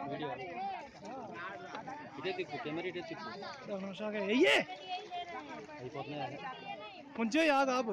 video ఇదే తిప్పు camera ఇదే తిప్పు అయిపోతున్నాయి కొంచెం యాద్ ఆపు